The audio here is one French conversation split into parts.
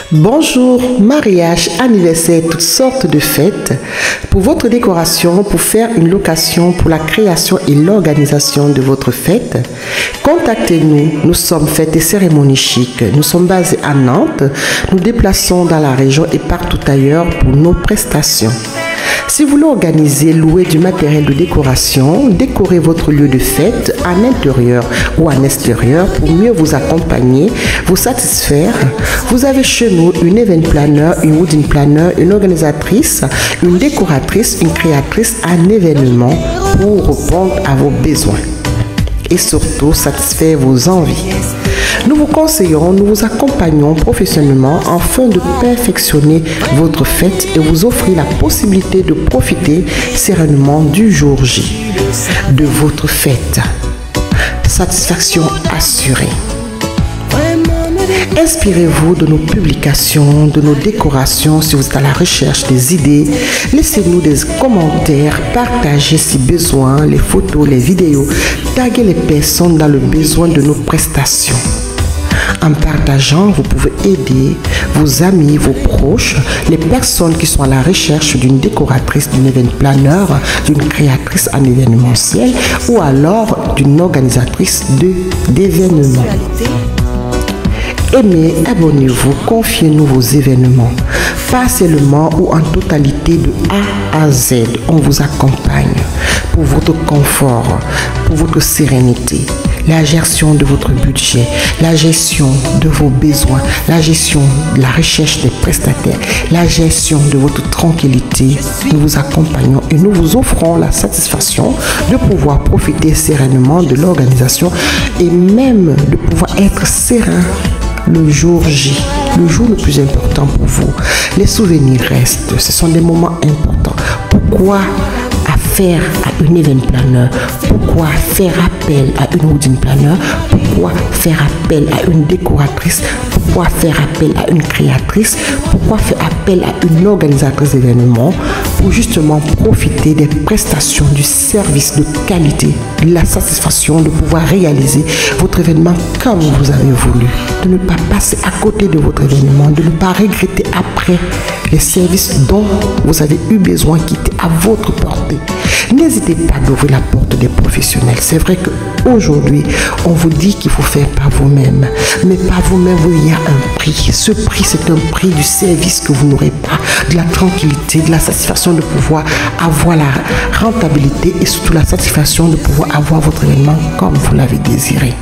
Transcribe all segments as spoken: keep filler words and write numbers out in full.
Bonjour, mariage, anniversaire, toutes sortes de fêtes. Pour votre décoration, pour faire une location, pour la création et l'organisation de votre fête, contactez-nous. Nous sommes Fêtes et Cérémonies Chic. Nous sommes basés à Nantes. Nous déplaçons dans la région et partout ailleurs pour nos prestations. Si vous voulez organiser, louer du matériel de décoration, décorer votre lieu de fête en intérieur ou en extérieur pour mieux vous accompagner, vous satisfaire, vous avez chez nous une event planner, une wedding planner, une organisatrice, une décoratrice, une créatrice, un événement pour répondre à vos besoins et surtout satisfaire vos envies. Nous vous conseillons, nous vous accompagnons professionnellement afin de perfectionner votre fête et vous offrir la possibilité de profiter sereinement du jour J de votre fête. Satisfaction assurée. Inspirez-vous de nos publications, de nos décorations. Si vous êtes à la recherche des idées, laissez-nous des commentaires, partagez si besoin les photos, les vidéos, taguez les personnes dans le besoin de nos prestations. En partageant, vous pouvez aider vos amis, vos proches, les personnes qui sont à la recherche d'une décoratrice, d'une event planner, d'une créatrice en événementiel ou alors d'une organisatrice d'événements. Aimez, abonnez-vous, confiez-nous vos événements. Pas seulement ou en totalité de A à Z, on vous accompagne pour votre confort, pour votre sérénité, la gestion de votre budget, la gestion de vos besoins, la gestion de la recherche des prestataires, la gestion de votre tranquillité. Nous vous accompagnons et nous vous offrons la satisfaction de pouvoir profiter sereinement de l'organisation et même de pouvoir être serein le jour J, le jour le plus important pour vous. Les souvenirs restent, ce sont des moments importants. Pourquoi faire à une event planner? Pourquoi faire appel à une wedding planner? Pourquoi faire appel à une décoratrice? Pourquoi faire appel à une créatrice? Pourquoi faire appel à une organisatrice d'événements? Pour justement profiter des prestations, du service de qualité, de la satisfaction de pouvoir réaliser votre événement comme vous avez voulu. De ne pas passer à côté de votre événement, de ne pas regretter après les services dont vous avez eu besoin qui étaient à votre portée. N'hésitez pas d'ouvrir la porte des professionnels. C'est vrai qu'aujourd'hui, on vous dit qu'il faut faire par vous-même. Mais par vous-même, il y a un prix. Ce prix, c'est un prix du service que vous n'aurez pas, de la tranquillité, de la satisfaction de pouvoir avoir la rentabilité et surtout la satisfaction de pouvoir avoir votre événement comme vous l'avez désiré.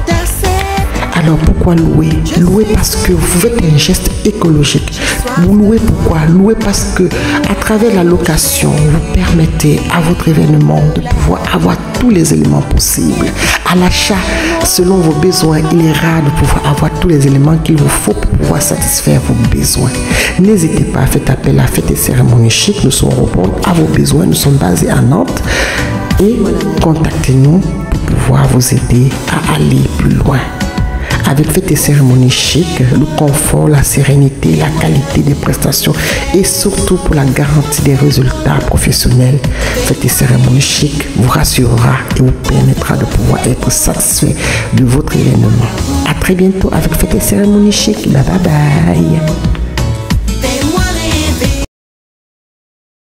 Alors pourquoi louer? Louer parce que vous faites un geste écologique. Vous louez pourquoi? Louer parce que à travers la location, vous permettez à votre événement de pouvoir avoir tous les éléments possibles. À l'achat, selon vos besoins, il est rare de pouvoir avoir tous les éléments qu'il vous faut pour pouvoir satisfaire vos besoins. N'hésitez pas à faire appel à Fêtes et Cérémonies Chic. Nous sommes répondre à vos besoins. Nous sommes basés à Nantes et contactez-nous pour pouvoir vous aider à aller plus loin. Avec Fêtes et Cérémonies Chic, le confort, la sérénité, la qualité des prestations et surtout pour la garantie des résultats professionnels, Fêtes et Cérémonies Chic vous rassurera et vous permettra de pouvoir être satisfait de votre événement. À très bientôt avec Fêtes et Cérémonies Chic. Bye bye bye.